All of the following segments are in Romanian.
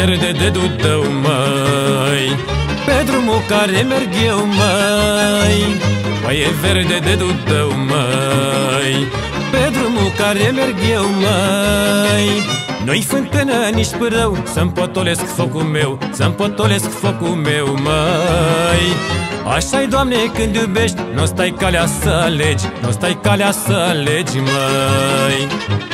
verde de dudău, măi, pe drumul care merg eu, măi. Foaie verde de dudău, măi, pe drumul care merg eu, măi. Nu-i fântână, nici pârâu, să-mi potolesc focul meu, să-mi potolesc focul meu, măi. Așa-i, Doamne, când iubești, nu stai calea să alegi, nu stai calea să alegi, măi.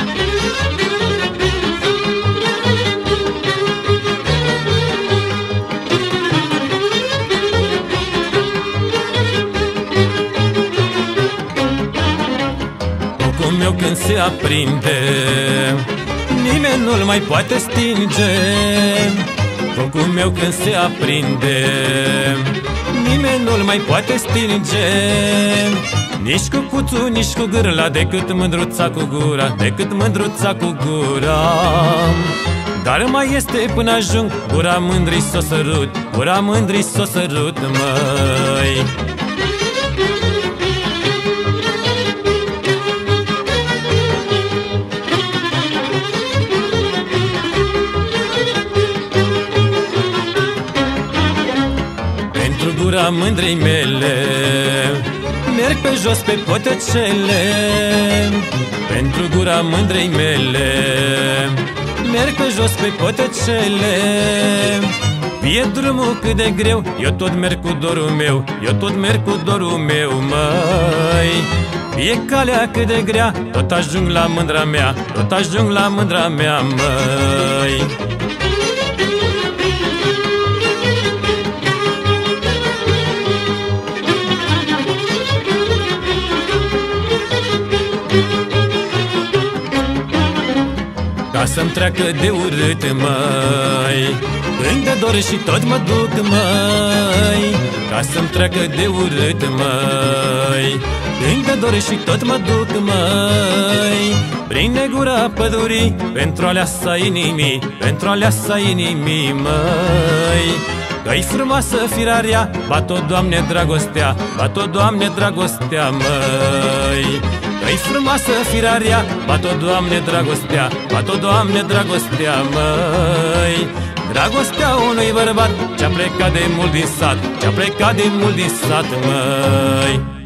Focul meu când se aprinde, nimeni nu-l mai poate stinge. Focul meu când se aprinde, nimeni nu-l mai poate stinge. Nici cu cuțul, nici cu gârla, decât mândruța cu gura, decât mândruța cu gura. Dar mai este până ajung, gura mândrii s-o sărut, gura mândrii s-o sărut, măi. Gura mândrei mele merg pe jos pe potecele. Pentru gura mândrei mele merg pe jos pe potecele. Fie drumul cât de greu, eu tot merg cu dorul meu, eu tot merg cu dorul meu, măi. Fie calea cât de grea, tot ajung la mândra mea, tot ajung la mândra mea, măi. Ca să-mi treacă de urât, măi, când de dor și tot mă duc, măi. Ca să-mi treacă de urât, măi, când de dor și tot mă duc, măi. Prin negura pădurii, pentru alea sa inimii, pentru alea sa inimii, măi. Că-i frumoasă firarea, bat-o, Doamne, dragostea, bat-o, Doamne, dragostea, măi. Că-i frumoasă firarea, bat-o, Doamne, dragostea, bat-o, Doamne, dragostea, măi. Dragostea unui bărbat ce-a plecat de mult din sat, ce-a plecat de mult din sat, măi.